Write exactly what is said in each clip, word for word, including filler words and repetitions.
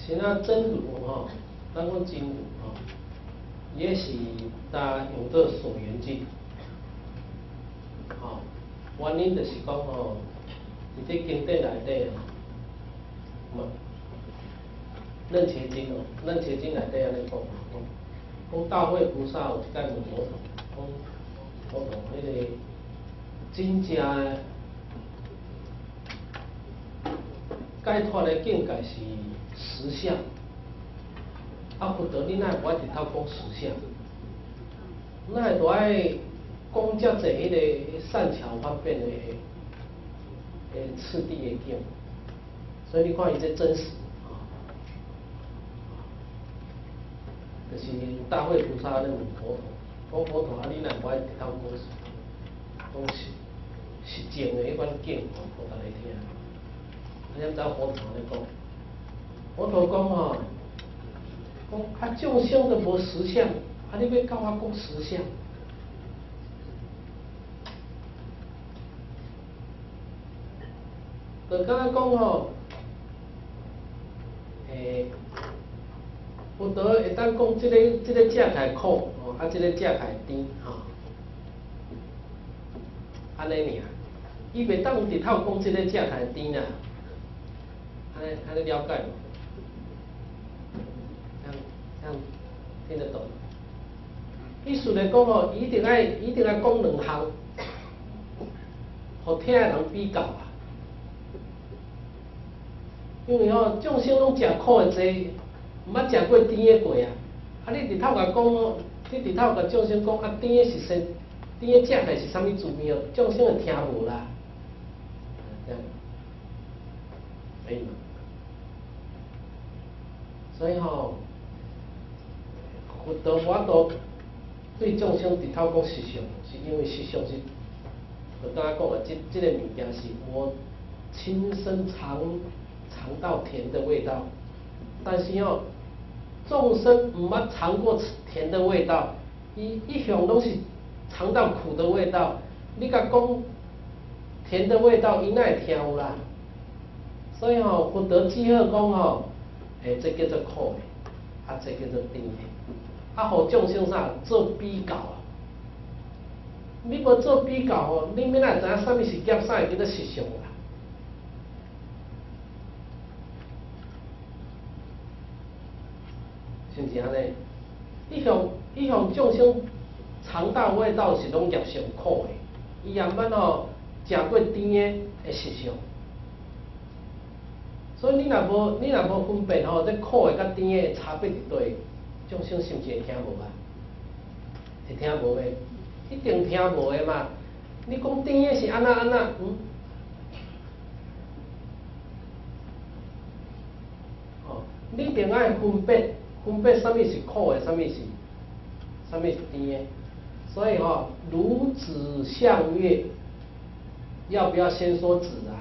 现在真如吼，咱讲真如吼，也是大家用做所缘境，吼，原因就是讲吼，伫这经典内底吼，嘛，楞伽经哦，楞伽经内底安尼讲，讲大慧菩萨有一间问佛陀，讲佛陀迄个真正的解脱的境界是实相。啊，佛陀，你哪会无爱直头讲实相？哪会多爱讲遮济迄个善巧方便的诶次第的境？所以你看伊这真实啊，就是大慧菩萨咧问佛陀，讲佛陀啊，你哪会无爱直头讲讲实实证的迄款境，互佛陀来听？你知佛陀咧讲，佛陀讲吼。讲啊，众生都无实相，啊，你要教我讲实相？就敢若讲吼，诶，佛陀会当讲即个即个遮开苦，哦，啊，即个遮开甜，吼，安尼尔，伊袂当直头讲即个遮开甜啦，安尼安尼了解无？这样听得懂？意思来讲吼，一定爱一定爱讲两项，互听的人比较啊。因为吼，众生拢食苦的济，毋捌食过甜的过啊。啊，你直头甲讲，你直头甲众生讲啊，甜的是甚？甜的食起来是啥物滋味？众生会听无啦。这样，可以吗？所以吼。佛陀法度对众生直头讲实相，是因为实相是，我刚才讲的，这这个物件是我亲身尝尝到甜的味道，但是哦，众生唔捌尝过甜的味道，伊一向拢是尝到苦的味道，你甲讲甜的味道，伊哪会听有啦？所以吼，佛陀只好讲吼，诶，这叫做苦的，啊，这叫做甜的。啊，互众生啥做比较啊？你无做比较吼，你免哪知影啥物是业，啥会叫做实相啦？是毋是安尼？一向一向众生尝到味道是拢业上苦的，伊也免吼食过甜的会实相。所以你若无你若无分辨吼，这苦的甲甜的差别伫倒？众生是毋是会听无啊？会听无的，一定听无的嘛。你讲甜的是安那安那，嗯，哦，你一定爱分辨分辨啥物是苦的，啥物是啥物是甜的。所以吼、哦，如子相悦，要不要先说子啊？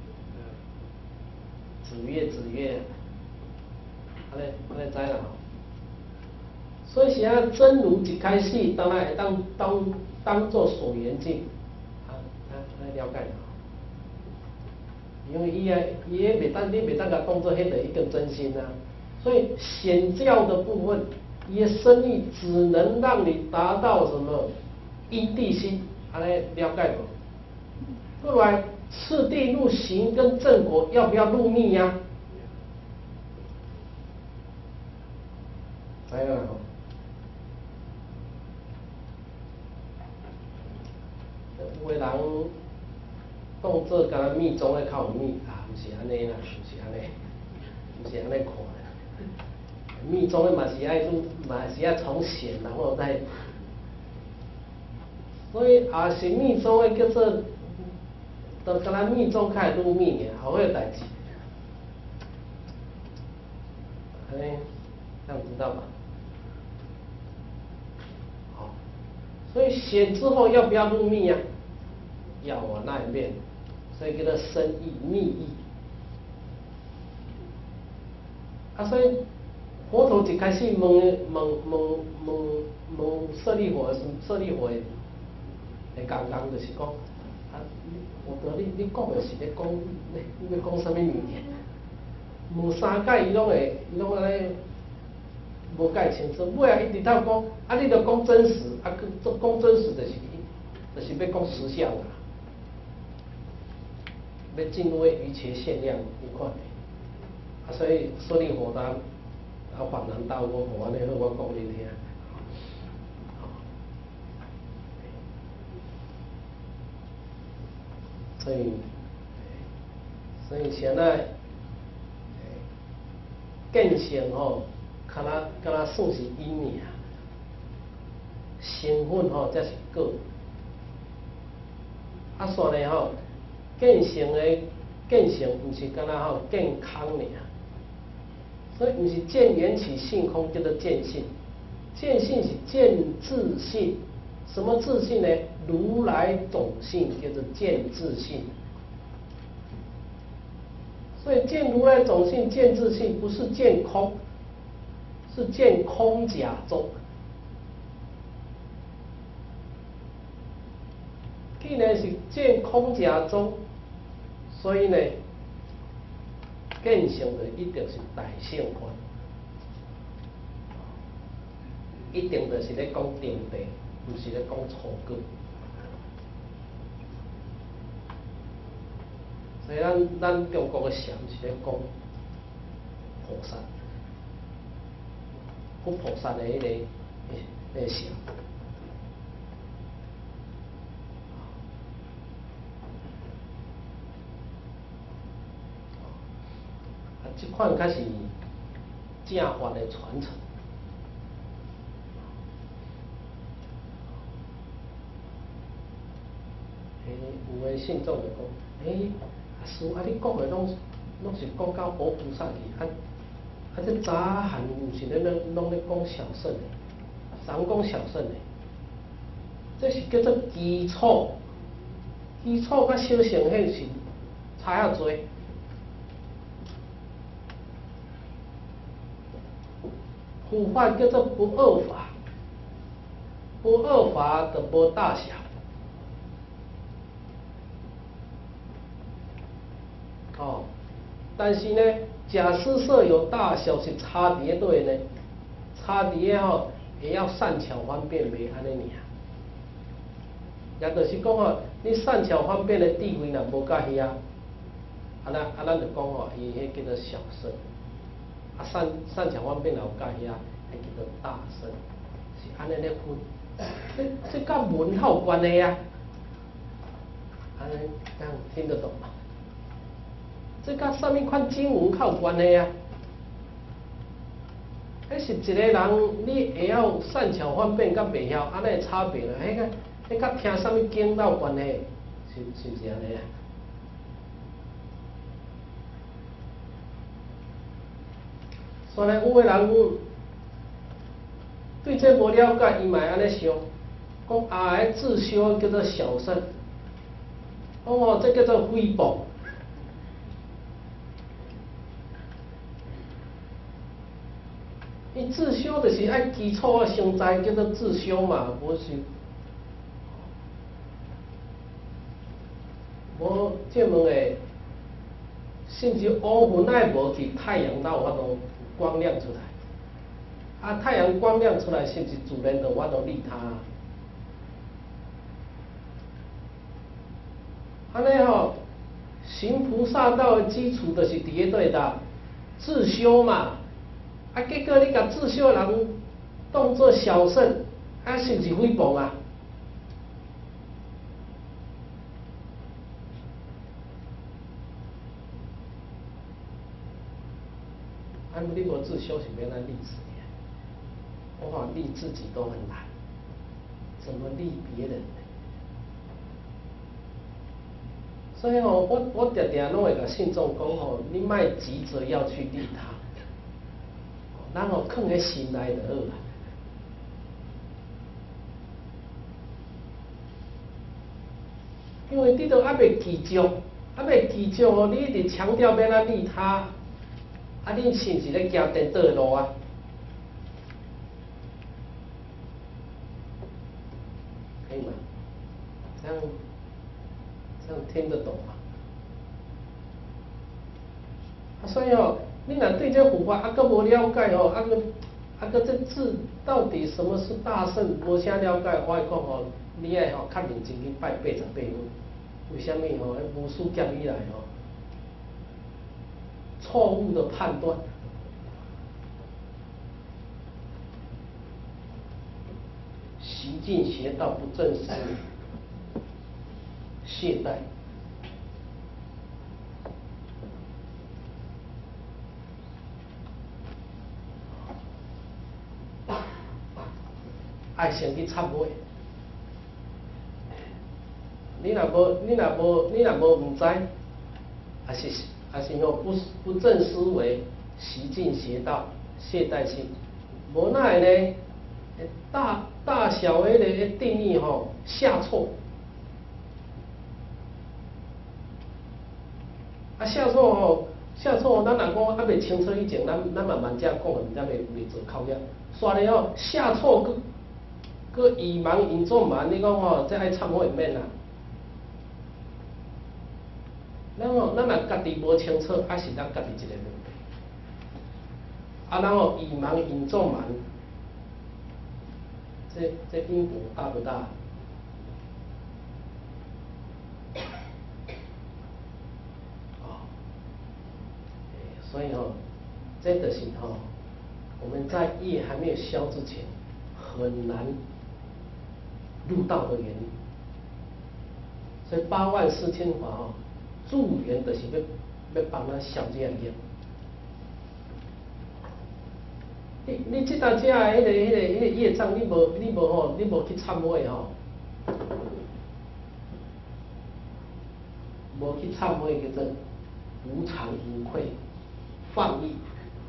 子悦子悦，安尼安尼知啦吼。所以现在真如一开始，当然会当当当做所缘境，啊，来来了解。因为伊啊，伊也袂当，你袂当甲当做迄个一个真心啊。所以显教的部分，伊的深意只能让你达到什么因地心，安尼了解无？过来次第入行跟正果要不要入密呀、啊？知影啦吼。有的人当做甲咱密宗咧较有密啊，毋是安尼啦，毋是安尼，毋是安尼看的。密宗咧嘛是爱入，嘛是爱从显，然后再，所以也是密宗咧叫做，都甲咱密宗较会入密尔，后尾代志。安尼，这样知道吧？好，所以显之后要不要入密呀、啊？要啊，那一面，所以叫做深意密意。啊，所以佛陀一开始问问问问问舍利弗的舍利弗的讲讲就是讲，啊，佛陀你你讲的是咧讲，你你要讲什么语言？ 问三届伊拢会，伊拢安尼无解清楚。尾啊，伊直头讲，啊，你着讲真实，啊，讲真实就是，就是要讲实相啦。要进入于其限量，你看没？啊，所以说你互咱啊烦难到我，无安尼好，我讲你听。所以，所以现在见性吼，敢若敢若算是因尔，身份吼才是果。啊，所以吼，见性的见性，毋是敢若吼健康尔，所以毋是见缘起性空叫做见性，见性是见自性。什么自性呢？如来种性叫做见自性。所以见如来种性、见自性，不是见空，是见空假中。既然是见空假中，所以呢，见性就一定是大圣观，一定就是咧讲定地。不是咧讲初果，所以咱咱中国嘅禅是咧讲菩萨，佛菩萨嘅迄个迄个禅。啊，即款才是正法的传承。有诶信众就讲，诶、欸，阿师啊，你讲诶拢拢是讲到佛菩萨去，啊啊，这早汉毋是咧拢拢咧讲小圣诶，常讲小圣诶，这是叫做基础，基础甲小乘迄是差遐多。佛法叫做不二法，不二法的无大小。哦，但是呢，假施设有大小是差别对呢，差别吼也要善巧方便袂安尼尔，也就是讲吼，你善巧方便的智慧若无甲遐，啊咱啊咱就讲吼，伊迄叫做小圣，啊善善巧方便若有甲遐，迄叫做大圣，是安尼咧分，这这甲文较有关系啊，安尼这样听得懂吗？这甲什么款经文较有关系啊？迄是一个人，你会晓善巧方便，甲袂晓，安尼差别啦。迄个，迄甲听什么经有关系？是是不是安尼啊？所以有的人对这无了解，伊嘛安尼想，讲啊，迄自修叫做小圣，哦，这叫做诽谤。伊自修就是爱基础啊，先知叫做自修嘛，无是，无这门诶，甚至乌云爱无去太阳才有法度光亮出来，啊，太阳光亮出来，甚至自然就有法度利他。安尼吼，行菩萨道的基础就是伫咧对的自修嘛。啊，结果你甲自修人当作小圣，啊，是毋是诽谤啊？啊，你无自修是要来利自己，我讲利自己都很难，怎么利别人呢？所以吼，我我常常拢会甲信众讲吼，你莫急着要去利他。咱吼放喺心内就好啦。因为你都还袂记住，还袂记住哦，你一直强调要咱利他，啊，你是毋是咧行颠倒路啊？可以吗？这样这样听得懂吗？啊，所以哦， 你若对这佛法啊，搁无了解吼，啊搁啊搁这字到底什么是大圣，无啥了解，我会讲吼，你爱吼较认真去拜八十八分。为什么吼？无数劫以来吼，错误的判断。习进邪道不正思懈怠，爱先去忏悔。你若无，你若无，你若无唔知，还是还是用不不正思维，习进邪道，懈怠心，无那会呢？大大小的那个定义吼、哦、下错，啊下错吼、哦、下错，咱若讲还未清楚以前，咱咱慢慢才讲的，咱未未做考验。煞咧吼下错，佮佮以盲引众盲，你讲吼这爱忏悔免啦。咱吼咱若家己无清楚，还是咱家己一个问题。啊，然后以盲引众盲。这这因果大不大？哦，所以哦，真的是哦，我们在业还没有消之前，很难入道的原因。所以八万四千法哦，助缘的是要要帮他消这样业。你你这大只迄个迄个迄个业障，你无你无吼，你无去忏悔吼，无去忏悔叫做无常无愧，放逸。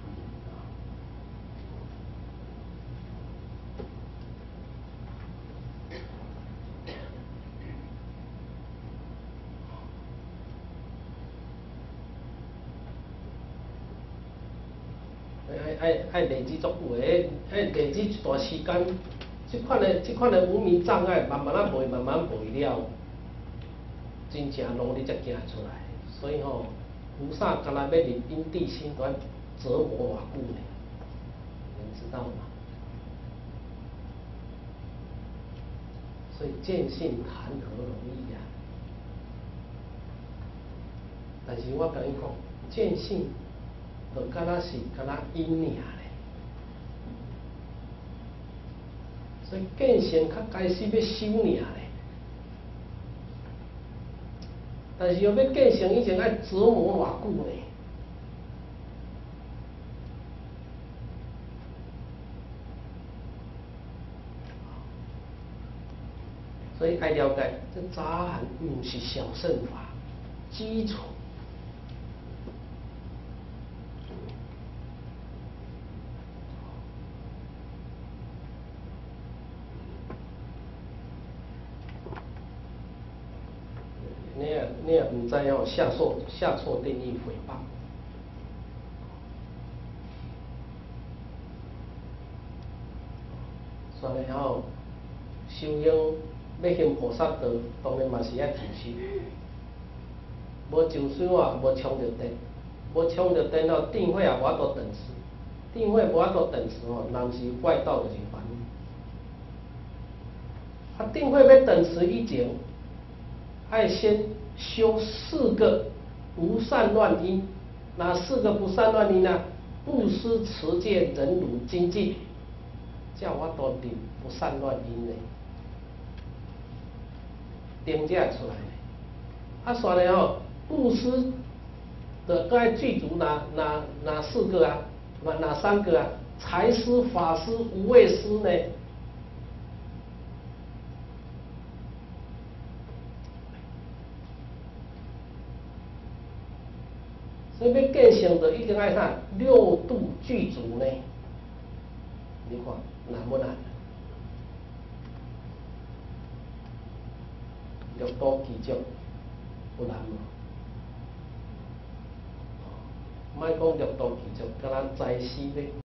爱爱累积足久诶，爱累积一段时间，即款诶即款诶无明障碍，慢慢啊背，慢慢背了，真正努力才行出来。所以吼、哦，菩萨干那要入因地心，都要折磨偌久呢？你们知道吗？所以见性谈何容易呀、啊？但是我甲你讲，见性。就敢若是敢若因尔咧，所以见性较开始要修尔咧。但是要要见性以前爱折磨偌久呢？所以爱了解，这杂含唔是小乘法基础。你也你也唔知哦，下错下错定义诽谤。所以吼，修行要行菩萨道，当然嘛是爱求实。无就算啊，无冲着电，无冲着电了，定慧也无法度顿时，定慧无法度顿时吼，人是外道就是烦。啊，定慧要顿时以前，爱先修四个不善乱因，哪四个不善乱因呢？布施、持戒、忍辱、精进，叫我都离不善乱因呢，定才会出来呢。啊，所以吼，布施的该具足哪哪哪四个啊？哪哪三个啊？财施、法施、无畏施呢？所以要见性的一定爱看六度具足呢。你看难不难？六度具足不难嘛？莫讲六度具足，敢若财施要